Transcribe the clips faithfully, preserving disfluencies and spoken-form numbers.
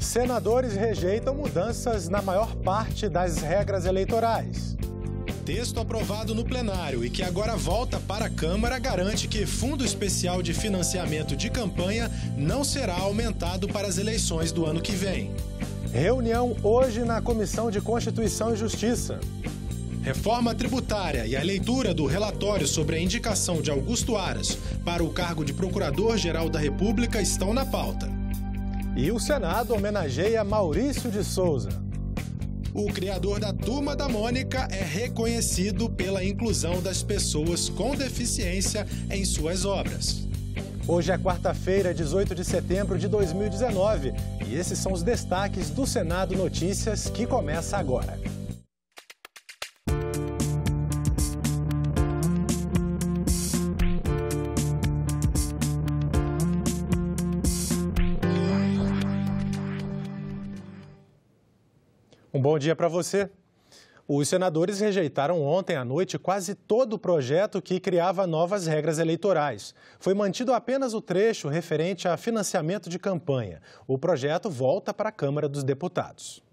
Senadores rejeitam mudanças na maior parte das regras eleitorais. Texto aprovado no plenário e que agora volta para a Câmara garante que Fundo Especial de Financiamento de Campanha não será aumentado para as eleições do ano que vem. Reunião hoje na Comissão de Constituição e Justiça. Reforma tributária e a leitura do relatório sobre a indicação de Augusto Aras para o cargo de Procurador-Geral da República estão na pauta. E o Senado homenageia Maurício de Souza. O criador da Turma da Mônica é reconhecido pela inclusão das pessoas com deficiência em suas obras. Hoje é quarta-feira, dezoito de setembro de dois mil e dezenove, e esses são os destaques do Senado Notícias, que começa agora. Um bom dia para você. Os senadores rejeitaram ontem à noite quase todo o projeto que criava novas regras eleitorais. Foi mantido apenas o trecho referente a financiamento de campanha. O projeto volta para a Câmara dos Deputados.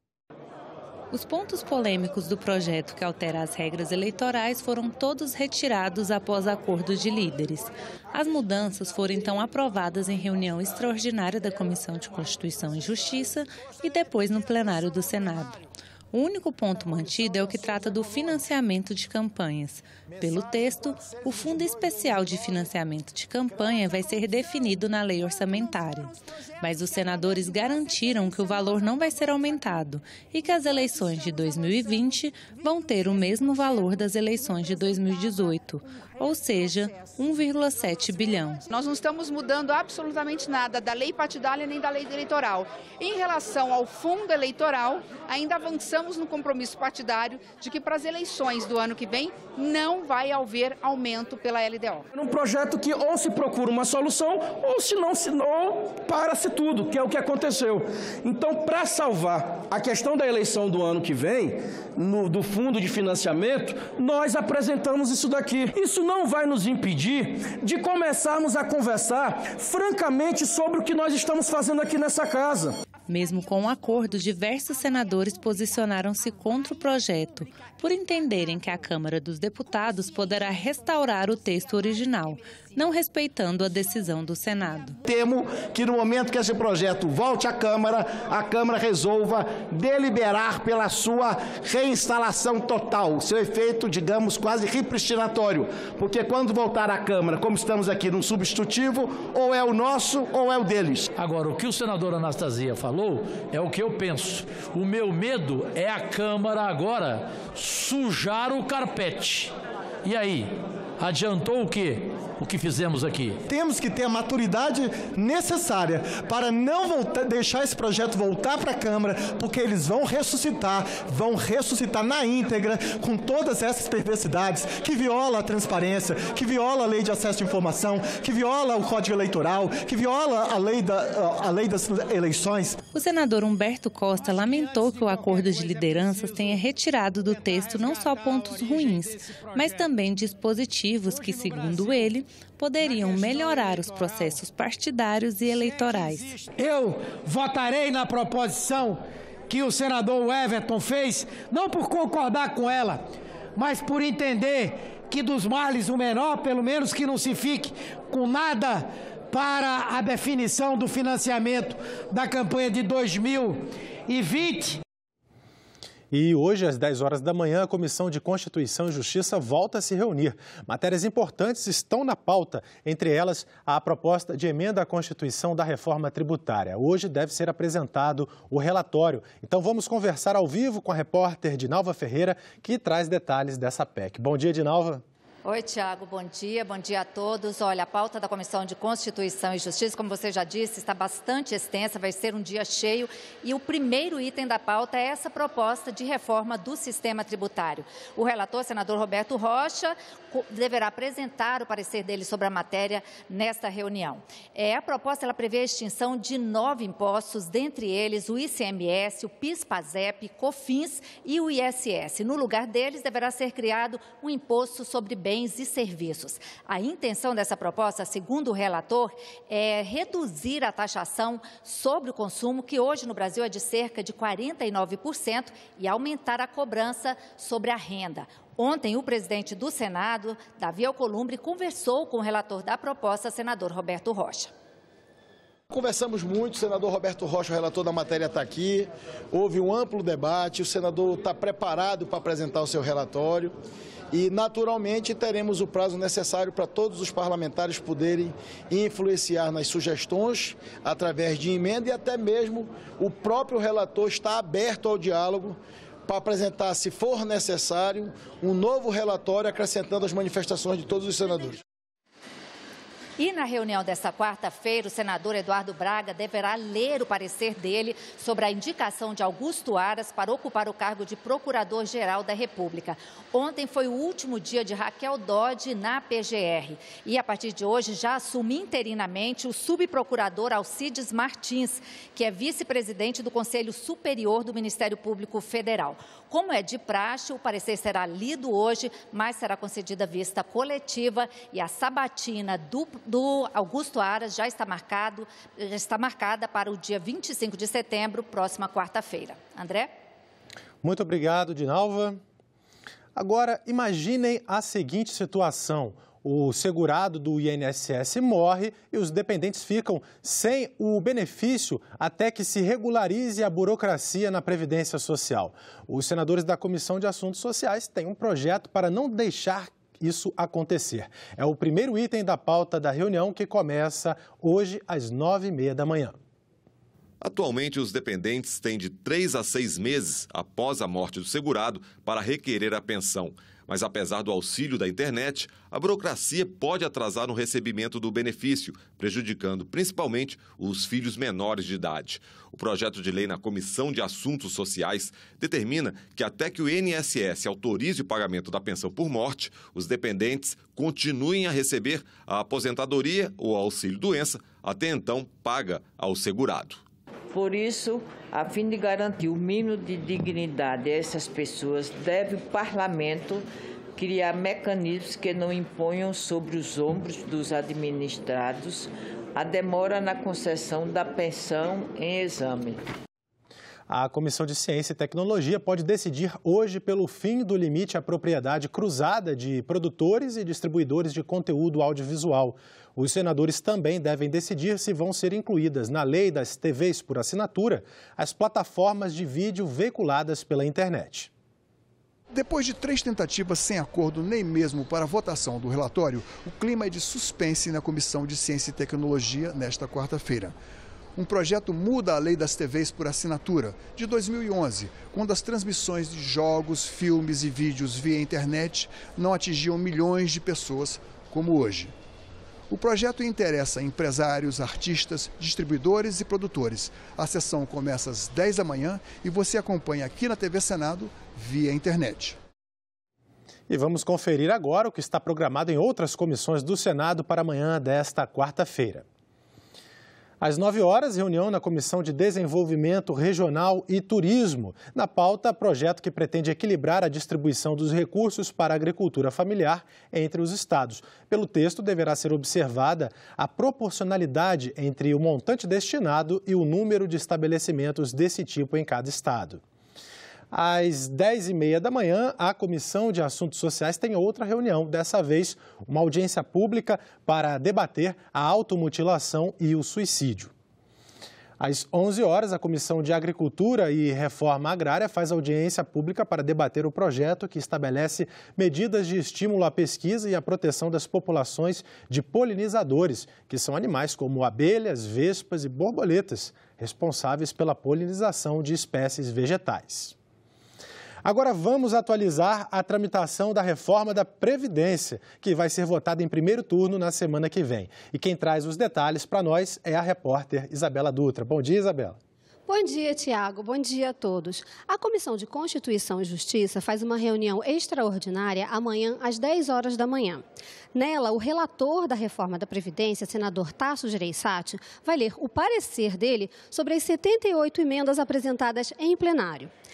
Os pontos polêmicos do projeto que altera as regras eleitorais foram todos retirados após acordo de líderes. As mudanças foram então aprovadas em reunião extraordinária da Comissão de Constituição e Justiça e depois no plenário do Senado. O único ponto mantido é o que trata do financiamento de campanhas. Pelo texto, o Fundo Especial de Financiamento de Campanha vai ser definido na lei orçamentária. Mas os senadores garantiram que o valor não vai ser aumentado e que as eleições de dois mil e vinte vão ter o mesmo valor das eleições de dois mil e dezoito, ou seja, um vírgula sete bilhão. Nós não estamos mudando absolutamente nada da lei partidária nem da lei eleitoral. Em relação ao fundo eleitoral, ainda avançamos no compromisso partidário de que para as eleições do ano que vem não vai haver aumento pela L D O. É um projeto que ou se procura uma solução ou se não se ou para-se tudo, que é o que aconteceu. Então, para salvar a questão da eleição do ano que vem, no, do fundo de financiamento, nós apresentamos isso daqui. Isso não vai nos impedir de começarmos a conversar francamente sobre o que nós estamos fazendo aqui nessa casa. Mesmo com o acordo, diversos senadores posicionaram-se contra o projeto, por entenderem que a Câmara dos Deputados poderá restaurar o texto original, não respeitando a decisão do Senado. Temo que no momento que esse projeto volte à Câmara, a Câmara resolva deliberar pela sua reinstalação total, seu efeito, digamos, quase repristinatório, porque quando voltar à Câmara, como estamos aqui num substitutivo, ou é o nosso ou é o deles. Agora, o que o senador Anastasia falou é o que eu penso. O meu medo é a Câmara agora sujar o carpete. E aí? Adiantou o quê? O que fizemos aqui? Temos que ter a maturidade necessária para não voltar, deixar esse projeto voltar para a Câmara, porque eles vão ressuscitar, vão ressuscitar na íntegra, com todas essas perversidades, que viola a transparência, que viola a lei de acesso à informação, que viola o Código Eleitoral, que viola a lei, da, a lei das eleições. O senador Humberto Costa lamentou que o acordo de lideranças tenha retirado do texto não só pontos ruins, mas também dispositivos que, segundo ele, poderiam melhorar os processos partidários e eleitorais. Eu votarei na proposição que o senador Everton fez, não por concordar com ela, mas por entender que dos males o menor, pelo menos que não se fique com nada para a definição do financiamento da campanha de dois mil e vinte. E hoje, às dez horas da manhã, a Comissão de Constituição e Justiça volta a se reunir. Matérias importantes estão na pauta, entre elas a proposta de emenda à Constituição da reforma tributária. Hoje deve ser apresentado o relatório. Então vamos conversar ao vivo com a repórter Dinalva Ferreira, que traz detalhes dessa P E C. Bom dia, Dinalva. Oi, Tiago, bom dia, bom dia a todos. Olha, a pauta da Comissão de Constituição e Justiça, como você já disse, está bastante extensa, vai ser um dia cheio. E o primeiro item da pauta é essa proposta de reforma do sistema tributário. O relator, senador Roberto Rocha, deverá apresentar o parecer dele sobre a matéria nesta reunião. É, a proposta ela prevê a extinção de nove impostos, dentre eles o I C M S, o PIS, PASEP, COFINS e o I S S. No lugar deles, deverá ser criado um imposto sobre bens bens e serviços. A intenção dessa proposta, segundo o relator, é reduzir a taxação sobre o consumo, que hoje no Brasil é de cerca de quarenta e nove por cento, e aumentar a cobrança sobre a renda. Ontem, o presidente do Senado, Davi Alcolumbre, conversou com o relator da proposta, senador Roberto Rocha. Conversamos muito, o senador Roberto Rocha, o relator da matéria, está aqui. Houve um amplo debate, o senador está preparado para apresentar o seu relatório e, naturalmente, teremos o prazo necessário para todos os parlamentares poderem influenciar nas sugestões através de emenda e até mesmo o próprio relator está aberto ao diálogo para apresentar, se for necessário, um novo relatório acrescentando as manifestações de todos os senadores. E na reunião desta quarta-feira, o senador Eduardo Braga deverá ler o parecer dele sobre a indicação de Augusto Aras para ocupar o cargo de Procurador-Geral da República. Ontem foi o último dia de Raquel Dodge na P G R. E, a partir de hoje, já assume interinamente o subprocurador Alcides Martins, que é vice-presidente do Conselho Superior do Ministério Público Federal. Como é de praxe, o parecer será lido hoje, mas será concedida vista coletiva e a sabatina do, do Augusto Aras já está, marcado, já está marcada para o dia vinte e cinco de setembro, próxima quarta-feira. André? Muito obrigado, Dinalva. Agora, imaginem a seguinte situação. O segurado do I N S S morre e os dependentes ficam sem o benefício até que se regularize a burocracia na Previdência Social. Os senadores da Comissão de Assuntos Sociais têm um projeto para não deixar isso acontecer. É o primeiro item da pauta da reunião que começa hoje às nove e meia da manhã. Atualmente, os dependentes têm de três a seis meses após a morte do segurado para requerer a pensão. Mas, apesar do auxílio da internet, a burocracia pode atrasar no recebimento do benefício, prejudicando principalmente os filhos menores de idade. O projeto de lei na Comissão de Assuntos Sociais determina que até que o I N S S autorize o pagamento da pensão por morte, os dependentes continuem a receber a aposentadoria ou auxílio-doença, até então paga ao segurado. Por isso, a fim de garantir o mínimo de dignidade a essas pessoas, deve o Parlamento criar mecanismos que não imponham sobre os ombros dos administrados a demora na concessão da pensão em exame. A Comissão de Ciência e Tecnologia pode decidir hoje pelo fim do limite à propriedade cruzada de produtores e distribuidores de conteúdo audiovisual. Os senadores também devem decidir se vão ser incluídas na lei das T Vs por assinatura as plataformas de vídeo veiculadas pela internet. Depois de três tentativas sem acordo nem mesmo para a votação do relatório, o clima é de suspense na Comissão de Ciência e Tecnologia nesta quarta-feira. Um projeto muda a lei das T Vs por assinatura, de dois mil e onze, quando as transmissões de jogos, filmes e vídeos via internet não atingiam milhões de pessoas como hoje. O projeto interessa empresários, artistas, distribuidores e produtores. A sessão começa às dez da manhã e você acompanha aqui na T V Senado via internet. E vamos conferir agora o que está programado em outras comissões do Senado para amanhã desta quarta-feira. Às nove horas, reunião na Comissão de Desenvolvimento Regional e Turismo. Na pauta, projeto que pretende equilibrar a distribuição dos recursos para a agricultura familiar entre os estados. Pelo texto, deverá ser observada a proporcionalidade entre o montante destinado e o número de estabelecimentos desse tipo em cada estado. Às dez e meia da manhã, a Comissão de Assuntos Sociais tem outra reunião, dessa vez uma audiência pública para debater a automutilação e o suicídio. Às onze horas, a Comissão de Agricultura e Reforma Agrária faz audiência pública para debater o projeto que estabelece medidas de estímulo à pesquisa e à proteção das populações de polinizadores, que são animais como abelhas, vespas e borboletas, responsáveis pela polinização de espécies vegetais. Agora vamos atualizar a tramitação da reforma da Previdência, que vai ser votada em primeiro turno na semana que vem. E quem traz os detalhes para nós é a repórter Isabela Dutra. Bom dia, Isabela. Bom dia, Tiago. Bom dia a todos. A Comissão de Constituição e Justiça faz uma reunião extraordinária amanhã às dez horas da manhã. Nela, o relator da reforma da Previdência, senador Tasso Gereissati, vai ler o parecer dele sobre as setenta e oito emendas apresentadas em plenário.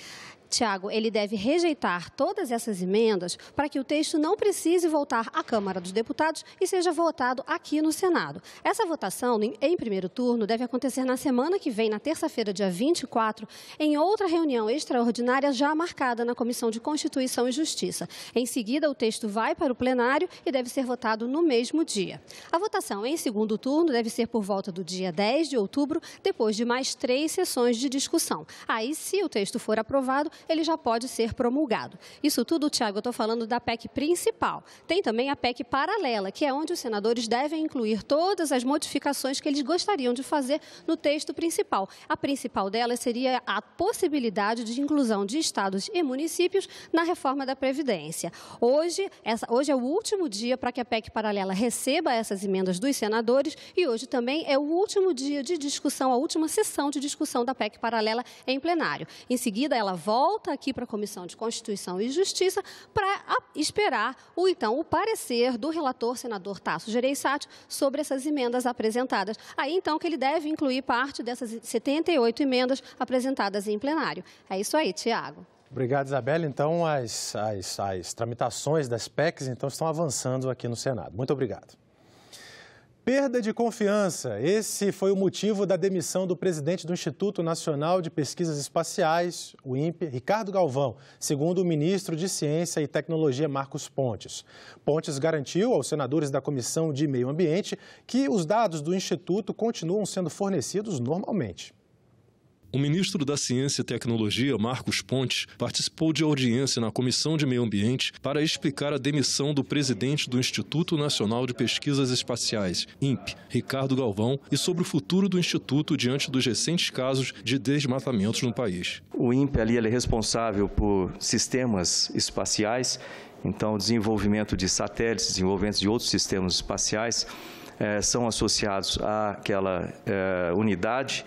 Tiago, ele deve rejeitar todas essas emendas para que o texto não precise voltar à Câmara dos Deputados e seja votado aqui no Senado. Essa votação, em primeiro turno, deve acontecer na semana que vem, na terça-feira, dia vinte e quatro, em outra reunião extraordinária já marcada na Comissão de Constituição e Justiça. Em seguida, o texto vai para o plenário e deve ser votado no mesmo dia. A votação em segundo turno deve ser por volta do dia dez de outubro, depois de mais três sessões de discussão. Aí, se o texto for aprovado, ele já pode ser promulgado. Isso tudo, Tiago, eu estou falando da P E C principal. Tem também a P E C paralela, que é onde os senadores devem incluir todas as modificações que eles gostariam de fazer no texto principal. A principal delas seria a possibilidade de inclusão de estados e municípios na reforma da Previdência. Hoje, essa, hoje é o último dia para que a P E C paralela receba essas emendas dos senadores e hoje também é o último dia de discussão, a última sessão de discussão da P E C paralela em plenário. Em seguida, ela volta aqui para a Comissão de Constituição e Justiça para esperar o, então, o parecer do relator, senador Tasso Gereissati, sobre essas emendas apresentadas. Aí, então, que ele deve incluir parte dessas setenta e oito emendas apresentadas em plenário. É isso aí, Tiago. Obrigado, Isabela. Então, as, as, as tramitações das P E Cs então, estão avançando aqui no Senado. Muito obrigado. Perda de confiança. Esse foi o motivo da demissão do presidente do Instituto Nacional de Pesquisas Espaciais, o INPE, Ricardo Galvão, segundo o ministro de Ciência e Tecnologia, Marcos Pontes. Pontes garantiu aos senadores da Comissão de Meio Ambiente que os dados do Instituto continuam sendo fornecidos normalmente. O ministro da Ciência e Tecnologia, Marcos Pontes, participou de audiência na Comissão de Meio Ambiente para explicar a demissão do presidente do Instituto Nacional de Pesquisas Espaciais, INPE, Ricardo Galvão, e sobre o futuro do Instituto diante dos recentes casos de desmatamentos no país. O INPE ali, ele é responsável por sistemas espaciais, então o desenvolvimento de satélites, desenvolvimento de outros sistemas espaciais eh, são associados àquela eh, unidade.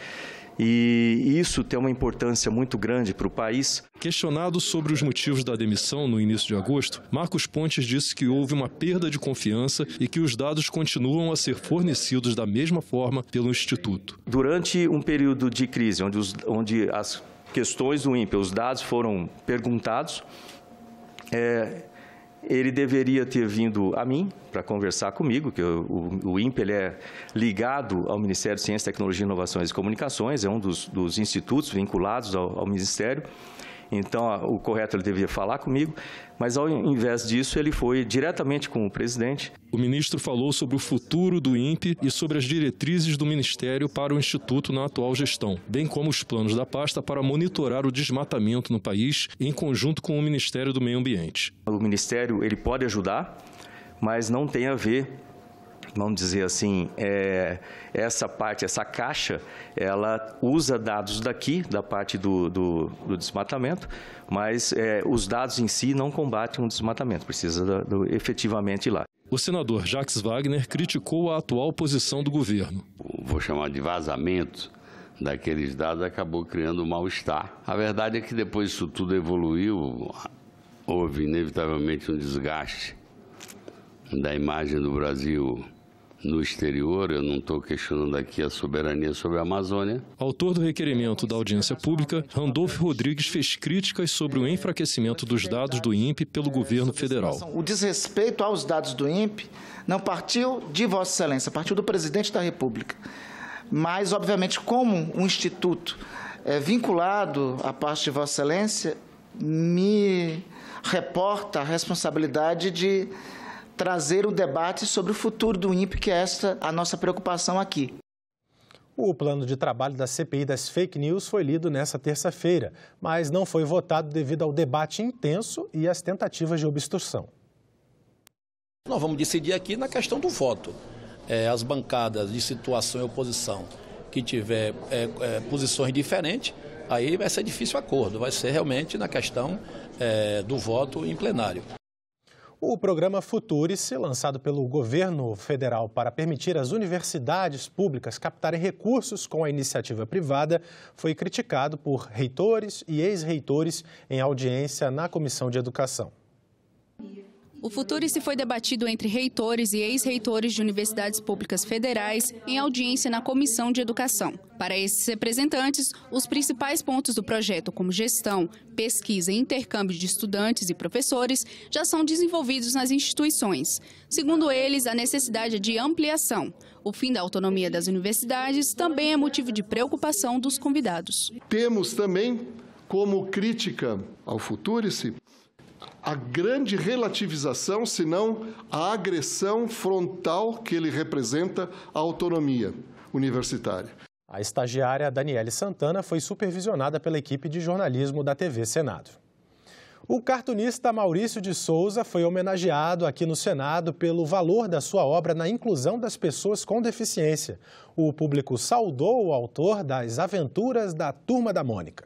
E isso tem uma importância muito grande para o país. Questionado sobre os motivos da demissão no início de agosto, Marcos Pontes disse que houve uma perda de confiança e que os dados continuam a ser fornecidos da mesma forma pelo Instituto. Durante um período de crise, onde, os, onde as questões do INPE, os dados foram perguntados, é, ele deveria ter vindo a mim para conversar comigo, que o, o, o INPE ele é ligado ao Ministério de Ciência, Tecnologia, Inovações e Comunicações, é um dos, dos institutos vinculados ao, ao Ministério. Então, o correto ele deveria falar comigo, mas ao invés disso, ele foi diretamente com o presidente. O ministro falou sobre o futuro do INPE e sobre as diretrizes do Ministério para o Instituto na atual gestão, bem como os planos da pasta para monitorar o desmatamento no país em conjunto com o Ministério do Meio Ambiente. O Ministério ele pode ajudar, mas não tem a ver, vamos dizer assim, é, essa parte, essa caixa, ela usa dados daqui, da parte do, do, do desmatamento, mas é, os dados em si não combatem o desmatamento, precisa do, do, efetivamente ir lá. O senador Jacques Wagner criticou a atual posição do governo. Vou chamar de vazamento daqueles dados, acabou criando um mal-estar. A verdade é que depois disso tudo evoluiu, houve inevitavelmente um desgaste da imagem do Brasil no exterior. Eu não estou questionando aqui a soberania sobre a Amazônia. Autor do requerimento da audiência pública, Randolfo Rodrigues fez críticas sobre o enfraquecimento dos dados do INPE pelo governo federal. O desrespeito aos dados do INPE não partiu de Vossa Excelência, partiu do presidente da República. Mas, obviamente, como um instituto é, vinculado à parte de Vossa Excelência, me reporta a responsabilidade de trazer o debate sobre o futuro do INPE, que é esta a nossa preocupação aqui. O plano de trabalho da C P I das fake news foi lido nesta terça-feira, mas não foi votado devido ao debate intenso e às tentativas de obstrução. Nós vamos decidir aqui na questão do voto. É, as bancadas de situação e oposição que tiver é, é, posições diferentes, aí vai ser difícil o acordo, vai ser realmente na questão é, do voto em plenário. O programa Futurice, lançado pelo governo federal para permitir às universidades públicas captarem recursos com a iniciativa privada, foi criticado por reitores e ex-reitores em audiência na Comissão de Educação. O Futurice foi debatido entre reitores e ex-reitores de universidades públicas federais em audiência na Comissão de Educação. Para esses representantes, os principais pontos do projeto, como gestão, pesquisa e intercâmbio de estudantes e professores, já são desenvolvidos nas instituições. Segundo eles, a necessidade de ampliação. O fim da autonomia das universidades também é motivo de preocupação dos convidados. Temos também, como crítica ao Futurice, a grande relativização, se não a agressão frontal que ele representa à autonomia universitária. A estagiária Daniele Santana foi supervisionada pela equipe de jornalismo da T V Senado. O cartunista Maurício de Souza foi homenageado aqui no Senado pelo valor da sua obra na inclusão das pessoas com deficiência. O público saudou o autor das Aventuras da Turma da Mônica.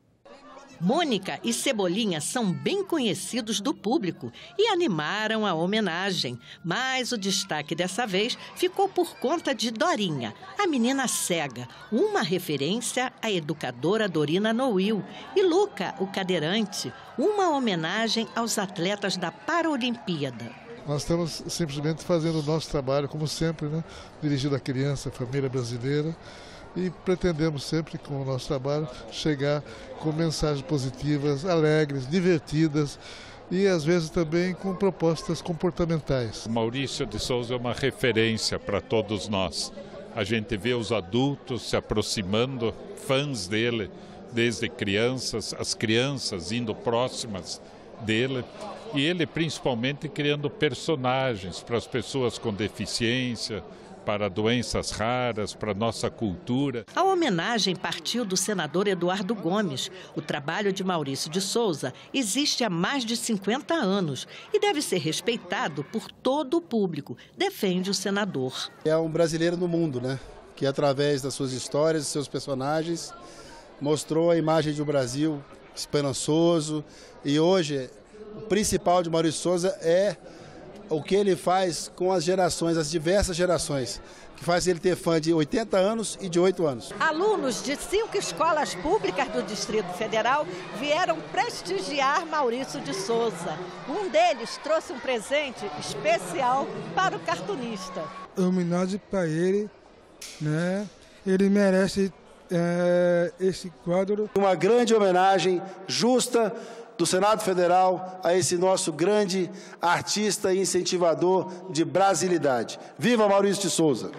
Mônica e Cebolinha são bem conhecidos do público e animaram a homenagem. Mas o destaque dessa vez ficou por conta de Dorinha, a menina cega, uma referência à educadora Dorina Noil, e Luca, o cadeirante, uma homenagem aos atletas da Paralimpíada. Nós estamos simplesmente fazendo o nosso trabalho, como sempre, né? Dirigido à criança, à família brasileira. E pretendemos sempre, com o nosso trabalho, chegar com mensagens positivas, alegres, divertidas e, às vezes, também com propostas comportamentais. Maurício de Souza é uma referência para todos nós. A gente vê os adultos se aproximando, fãs dele, desde crianças, as crianças indo próximas dele. E ele, principalmente, criando personagens para as pessoas com deficiência, para doenças raras, para nossa cultura. A homenagem partiu do senador Eduardo Gomes. O trabalho de Maurício de Souza existe há mais de cinquenta anos e deve ser respeitado por todo o público, defende o senador. É um brasileiro no mundo, né? Que através das suas histórias, dos seus personagens, mostrou a imagem de um Brasil esperançoso. E hoje, o principal de Maurício de Souza é o que ele faz com as gerações, as diversas gerações, que faz ele ter fã de oitenta anos e de oito anos. Alunos de cinco escolas públicas do Distrito Federal vieram prestigiar Maurício de Souza. Um deles trouxe um presente especial para o cartunista. Homenagem para ele, né? Ele merece é, esse quadro. Uma grande homenagem justa do Senado Federal a esse nosso grande artista e incentivador de brasilidade. Viva Maurício de Souza!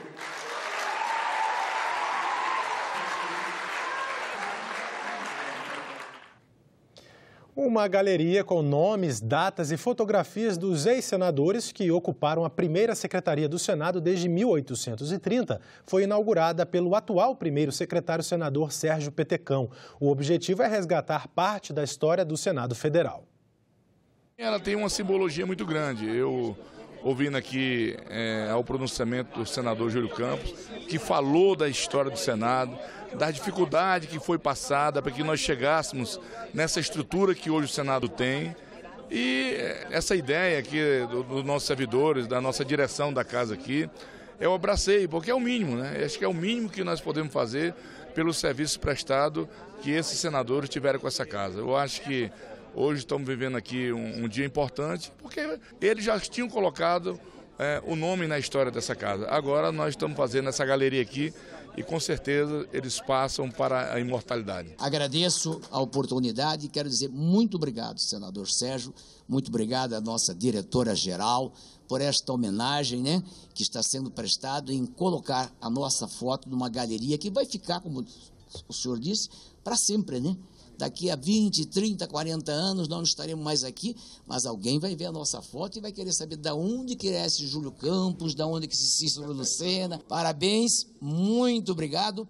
Uma galeria com nomes, datas e fotografias dos ex-senadores que ocuparam a primeira secretaria do Senado desde mil oitocentos e trinta foi inaugurada pelo atual primeiro secretário-senador Sérgio Petecão. O objetivo é resgatar parte da história do Senado Federal. Ela tem uma simbologia muito grande. Eu, ouvindo aqui é, ao pronunciamento do senador Júlio Campos, que falou da história do Senado, da dificuldade que foi passada para que nós chegássemos nessa estrutura que hoje o Senado tem. E essa ideia aqui dos do nossos servidores, da nossa direção da casa aqui, eu abracei, porque é o mínimo, né? Acho que é o mínimo que nós podemos fazer pelo serviço prestado que esses senadores tiveram com essa casa. Eu acho que hoje estamos vivendo aqui um, um dia importante, porque eles já tinham colocado é, o nome na história dessa casa. Agora nós estamos fazendo essa galeria aqui e com certeza eles passam para a imortalidade. Agradeço a oportunidade e quero dizer muito obrigado, senador Sérgio, muito obrigado à nossa diretora-geral por esta homenagem, né, que está sendo prestada em colocar a nossa foto numa galeria que vai ficar, como o senhor disse, para sempre, né? Daqui a vinte, trinta, quarenta anos nós não estaremos mais aqui, mas alguém vai ver a nossa foto e vai querer saber de onde que é esse Júlio Campos, de onde que esse Cícero Lucena. Parabéns, muito obrigado.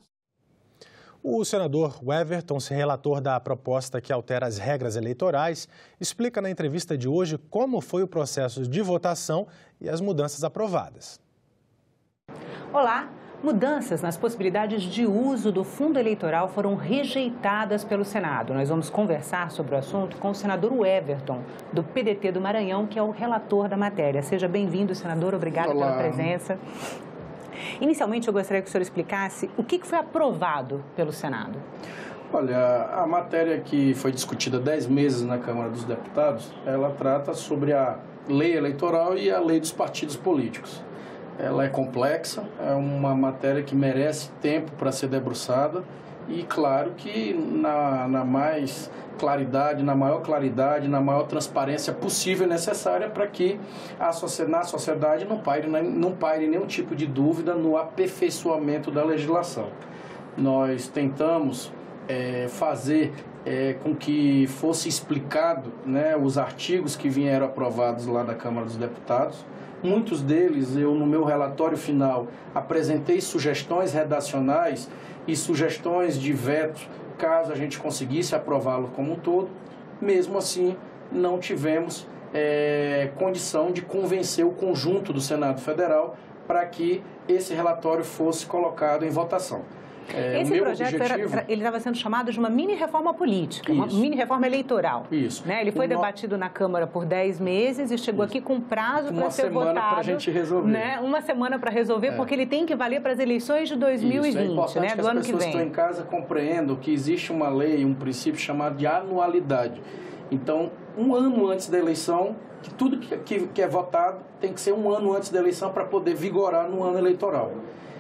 O senador Everton, relator da proposta que altera as regras eleitorais, explica na entrevista de hoje como foi o processo de votação e as mudanças aprovadas. Olá! Mudanças nas possibilidades de uso do fundo eleitoral foram rejeitadas pelo Senado. Nós vamos conversar sobre o assunto com o senador Everton, do P D T do Maranhão, que é o relator da matéria. Seja bem-vindo, senador. Obrigada pela presença. Inicialmente, eu gostaria que o senhor explicasse o que foi aprovado pelo Senado. Olha, a matéria que foi discutida há dez meses na Câmara dos Deputados, ela trata sobre a lei eleitoral e a lei dos partidos políticos. Ela é complexa, é uma matéria que merece tempo para ser debruçada e, claro, que na, na mais claridade, na maior claridade, na maior transparência possível e necessária para que a, na sociedade não paire, não paire nenhum tipo de dúvida no aperfeiçoamento da legislação. Nós tentamos é, fazer é, com que fosse explicado, né, os artigos que vieram aprovados lá da Câmara dos Deputados. Muitos deles, eu no meu relatório final apresentei sugestões redacionais e sugestões de veto, caso a gente conseguisse aprová-lo como um todo. Mesmo assim, não tivemos é, condição de convencer o conjunto do Senado Federal para que esse relatório fosse colocado em votação. É, Esse projeto objetivo... era, ele estava sendo chamado de uma mini-reforma política, Isso. uma mini-reforma eleitoral. Isso. Né? Ele foi Uma... debatido na Câmara por dez meses e chegou Isso. aqui com prazo para ser votado. Uma semana para a gente resolver. Né? Uma semana para resolver, é. porque ele tem que valer para as eleições de dois mil e vinte, Isso. É importante né? que do ano as que pessoas vem. que estão em casa compreendam que existe uma lei, um princípio chamado de anualidade. Então, um ano antes da eleição, que tudo que, que, que é votado tem que ser um ano antes da eleição para poder vigorar no ano eleitoral.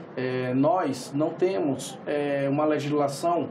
É, nós não temos é, uma legislação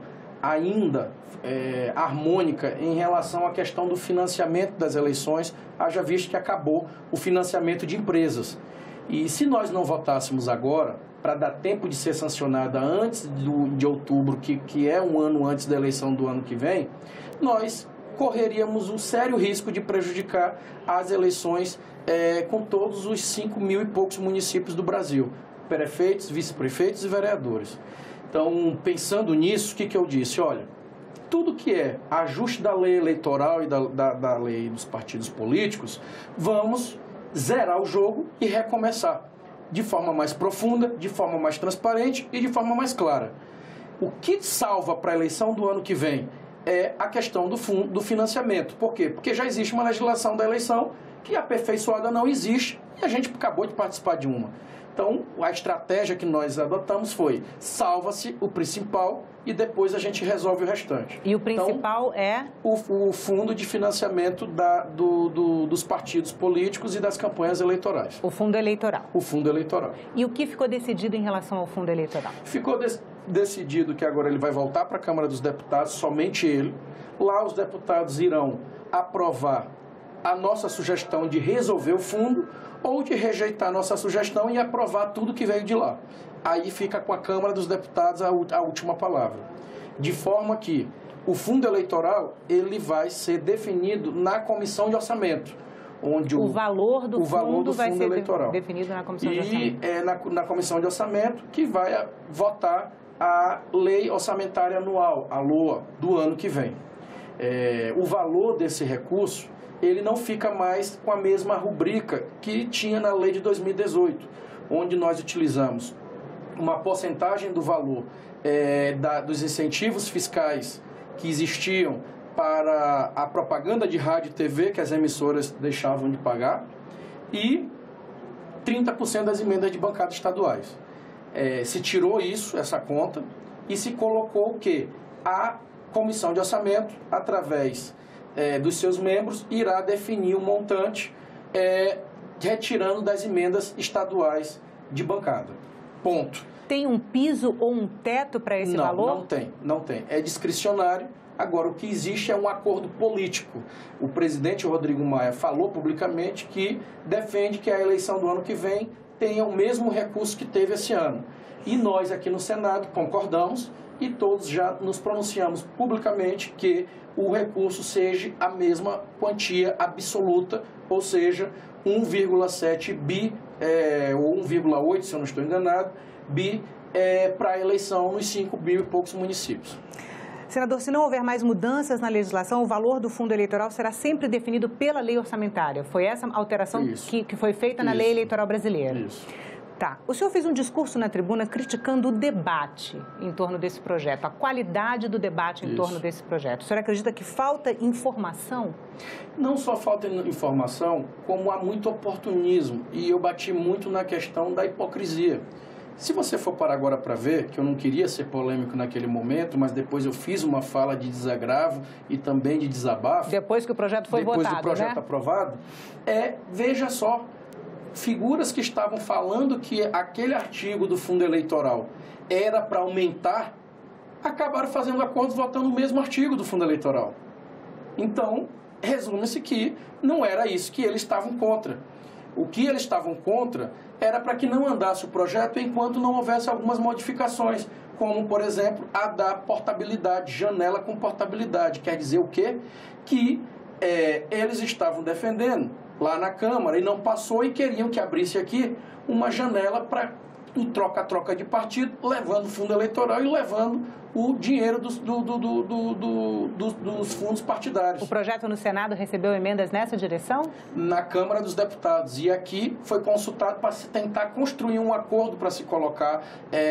ainda é, harmônica em relação à questão do financiamento das eleições, haja visto que acabou o financiamento de empresas. E se nós não votássemos agora, para dar tempo de ser sancionada antes do, de outubro, que, que é um ano antes da eleição do ano que vem, nós correríamos um sério risco de prejudicar as eleições é, com todos os cinco mil e poucos municípios do Brasil. Prefeitos, vice-prefeitos e vereadores. Então, pensando nisso, o que, que eu disse? Olha, tudo que é ajuste da lei eleitoral e da, da, da lei dos partidos políticos, vamos zerar o jogo e recomeçar de forma mais profunda, de forma mais transparente e de forma mais clara. O que salva para a eleição do ano que vem é a questão do, fundo, do financiamento. Por quê? Porque já existe uma legislação da eleição que aperfeiçoada não existe e a gente acabou de participar de uma. Então, a estratégia que nós adotamos foi salva-se o principal e depois a gente resolve o restante. E o principal então, é? O, o fundo de financiamento da, do, do, dos partidos políticos e das campanhas eleitorais. O fundo eleitoral. O fundo eleitoral. E o que ficou decidido em relação ao fundo eleitoral? Ficou de, decidido que agora ele vai voltar para a Câmara dos Deputados, somente ele. Lá os deputados irão aprovar a nossa sugestão de resolver o fundo ou de rejeitar a nossa sugestão e aprovar tudo que veio de lá. Aí fica com a Câmara dos Deputados a, a última palavra. De forma que o fundo eleitoral ele vai ser definido na Comissão de Orçamento. Onde o, o valor do o fundo valor do vai fundo ser eleitoral. definido na Comissão e de Orçamento. E é na, na Comissão de Orçamento que vai votar a Lei Orçamentária Anual, a LOA, do ano que vem. É, o valor desse recurso ele não fica mais com a mesma rubrica que tinha na lei de dois mil e dezoito, onde nós utilizamos uma porcentagem do valor é, da, dos incentivos fiscais que existiam para a propaganda de rádio e T V que as emissoras deixavam de pagar e trinta por cento das emendas de bancada estaduais. É, se tirou isso, essa conta, e se colocou o quê? A Comissão de Orçamento, através É, dos seus membros, irá definir o montante é, retirando das emendas estaduais de bancada. Ponto. Tem um piso ou um teto para esse não, valor? Não tem, não tem. É discricionário. Agora, o que existe é um acordo político. O presidente Rodrigo Maia falou publicamente que defende que a eleição do ano que vem tenha o mesmo recurso que teve esse ano. E nós aqui no Senado concordamos e todos já nos pronunciamos publicamente que o recurso seja a mesma quantia absoluta, ou seja, um vírgula sete bi, é, ou um vírgula oito, se eu não estou enganado, bi é, para a eleição nos cinco mil e poucos municípios. Senador, se não houver mais mudanças na legislação, o valor do fundo eleitoral será sempre definido pela lei orçamentária. Foi essa alteração que, que foi feita na Isso. lei eleitoral brasileira. Isso. Tá. O senhor fez um discurso na tribuna criticando o debate em torno desse projeto, a qualidade do debate em Isso. torno desse projeto. O senhor acredita que falta informação? Não só falta informação, como há muito oportunismo. E eu bati muito na questão da hipocrisia. Se você for parar agora para ver, que eu não queria ser polêmico naquele momento, mas depois eu fiz uma fala de desagravo e também de desabafo. Depois que o projeto foi depois votado, Depois do projeto né? aprovado, é, veja só, figuras que estavam falando que aquele artigo do fundo eleitoral era para aumentar, acabaram fazendo acordos votando o mesmo artigo do fundo eleitoral. Então, resume-se que não era isso que eles estavam contra. O que eles estavam contra era para que não andasse o projeto enquanto não houvesse algumas modificações, como, por exemplo, a da portabilidade, janela com portabilidade. Quer dizer o quê? Que é, eles estavam defendendo lá na Câmara e não passou e queriam que abrisse aqui uma janela para um troca-troca de partido, levando o fundo eleitoral e levando o dinheiro dos, do, do, do, do, do, do, dos fundos partidários. O projeto no Senado recebeu emendas nessa direção? Na Câmara dos Deputados. E aqui foi consultado para se tentar construir um acordo para se colocar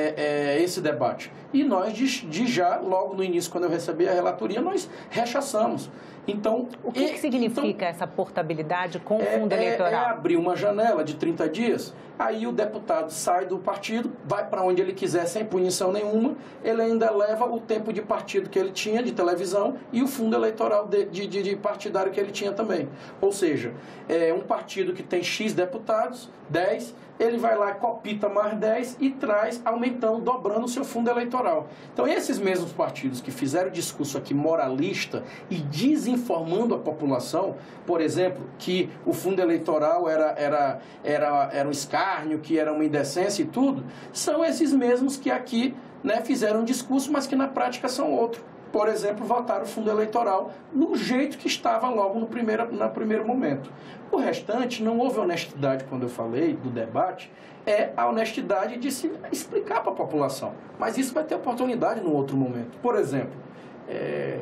é, é, esse debate. E nós, de, de já, logo no início, quando eu recebi a relatoria, nós rechaçamos. Então, o que, e, que significa então, essa portabilidade com o é, fundo eleitoral? É, é abrir uma janela de trinta dias, aí o deputado sai do partido, vai para onde ele quiser sem punição nenhuma, ele ainda leva o tempo de partido que ele tinha, de televisão, e o fundo eleitoral de, de, de partidário que ele tinha também. Ou seja, é um partido que tem X deputados, dez, ele vai lá, copita mais dez e traz, aumentando, dobrando o seu fundo eleitoral. Então, esses mesmos partidos que fizeram discurso aqui moralista e desinformando a população, por exemplo, que o fundo eleitoral era, era, era, era um escárnio, que era uma indecência e tudo, são esses mesmos que aqui, né, fizeram um discurso, mas que na prática são outro. Por exemplo, votaram o fundo eleitoral no jeito que estava logo no primeiro, no primeiro momento. O restante, não houve honestidade quando eu falei do debate, é a honestidade de se explicar para a população. Mas isso vai ter oportunidade no outro momento. Por exemplo, é...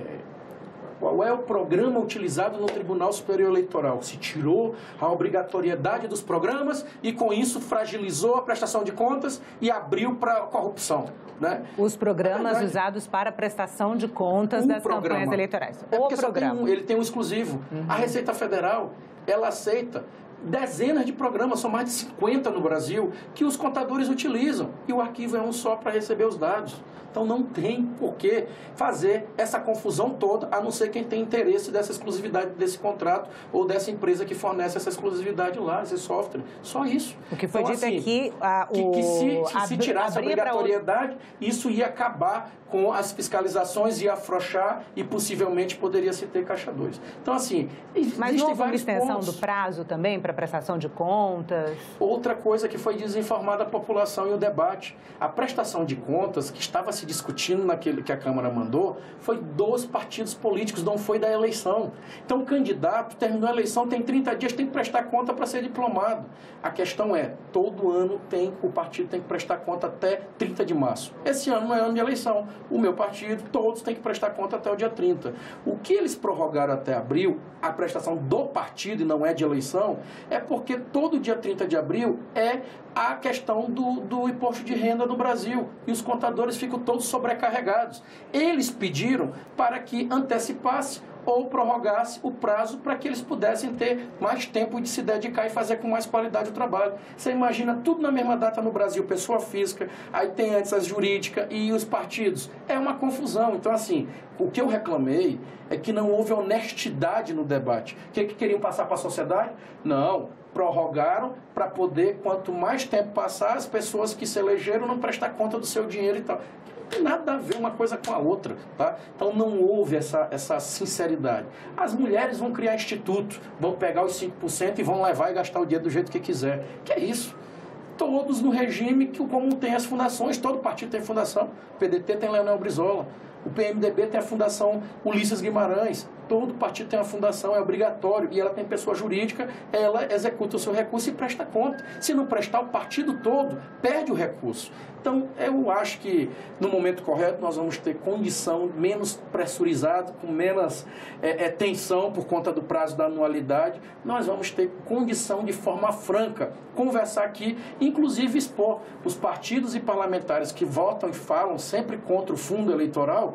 qual é o programa utilizado no Tribunal Superior Eleitoral? Se tirou a obrigatoriedade dos programas e, com isso, fragilizou a prestação de contas e abriu para a corrupção. Né? Os programas usados para prestação de contas o das programa. campanhas eleitorais. É o programa. Tem um, ele tem um exclusivo. Uhum. A Receita Federal, ela aceita dezenas de programas, são mais de cinquenta no Brasil, que os contadores utilizam. E o arquivo é um só para receber os dados. Então não tem por que fazer essa confusão toda, a não ser quem tem interesse dessa exclusividade desse contrato ou dessa empresa que fornece essa exclusividade lá, esse software. Só isso. O que foi então, dito assim, é que, a, o, que, que se, se, se tirasse a obrigatoriedade, outro... isso ia acabar com as fiscalizações, ia afrouxar e possivelmente poderia se ter caixa dois. Então, assim, mas não houve uma extensão pontos. do prazo também para prestação de contas? Outra coisa que foi desinformada a população e o debate. A prestação de contas que estava se discutindo naquele que a Câmara mandou foi dos partidos políticos, não foi da eleição. Então, o candidato terminou a eleição, tem trinta dias, tem que prestar conta para ser diplomado. A questão é, todo ano tem, o partido tem que prestar conta até trinta de março. Esse ano não é ano de eleição. O meu partido, todos têm que prestar conta até o dia trinta. O que eles prorrogaram até abril, a prestação do partido e não é de eleição, é porque todo dia trinta de abril é a questão do, do imposto de renda no Brasil. E os contadores ficam todos sobrecarregados. Eles pediram para que antecipasse ou prorrogasse o prazo para que eles pudessem ter mais tempo de se dedicar e fazer com mais qualidade o trabalho. Você imagina tudo na mesma data no Brasil, pessoa física, aí tem antes as jurídicas e os partidos. É uma confusão. Então, assim, o que eu reclamei é que não houve honestidade no debate. O que, que queriam passar para a sociedade? Não. Prorrogaram para poder, quanto mais tempo passar, as pessoas que se elegeram não prestar conta do seu dinheiro e tal. Não tem nada a ver uma coisa com a outra, tá? Então não houve essa, essa sinceridade. As mulheres vão criar instituto, vão pegar os cinco por cento e vão levar e gastar o dinheiro do jeito que quiser. Que é isso? Todos no regime que, como tem as fundações, todo partido tem fundação. O P D T tem Leonel Brizola, o P M D B tem a fundação Ulisses Guimarães. Todo partido tem uma fundação, é obrigatório, e ela tem pessoa jurídica, ela executa o seu recurso e presta conta. Se não prestar, o partido todo perde o recurso. Então, eu acho que no momento correto nós vamos ter condição menos pressurizada, com menos é, é, tensão por conta do prazo da anualidade, nós vamos ter condição de forma franca, conversar aqui, inclusive expor os partidos e parlamentares que votam e falam sempre contra o fundo eleitoral,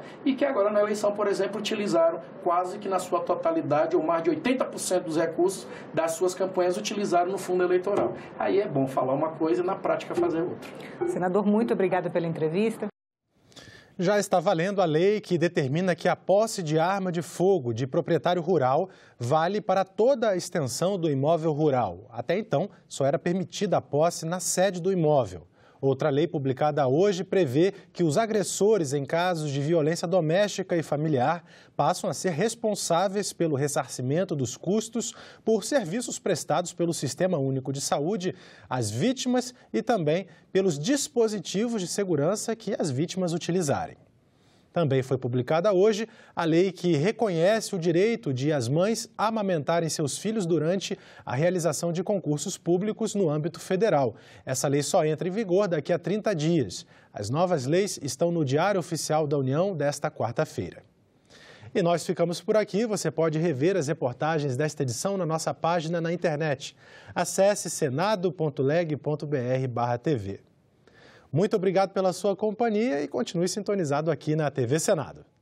e que agora na eleição, por exemplo, utilizaram quase que na sua totalidade, ou mais de oitenta por cento dos recursos das suas campanhas utilizaram no fundo eleitoral. Aí é bom falar uma coisa e na prática fazer outra. Senador, muito obrigada pela entrevista. Já está valendo a lei que determina que a posse de arma de fogo de proprietário rural vale para toda a extensão do imóvel rural. Até então, só era permitida a posse na sede do imóvel. Outra lei publicada hoje prevê que os agressores em casos de violência doméstica e familiar passam a ser responsáveis pelo ressarcimento dos custos por serviços prestados pelo Sistema Único de Saúde às vítimas e também pelos dispositivos de segurança que as vítimas utilizarem. Também foi publicada hoje a lei que reconhece o direito de as mães amamentarem seus filhos durante a realização de concursos públicos no âmbito federal. Essa lei só entra em vigor daqui a trinta dias. As novas leis estão no Diário Oficial da União desta quarta-feira. E nós ficamos por aqui. Você pode rever as reportagens desta edição na nossa página na internet. Acesse senado ponto leg ponto br barra tv. Muito obrigado pela sua companhia e continue sintonizado aqui na T V Senado.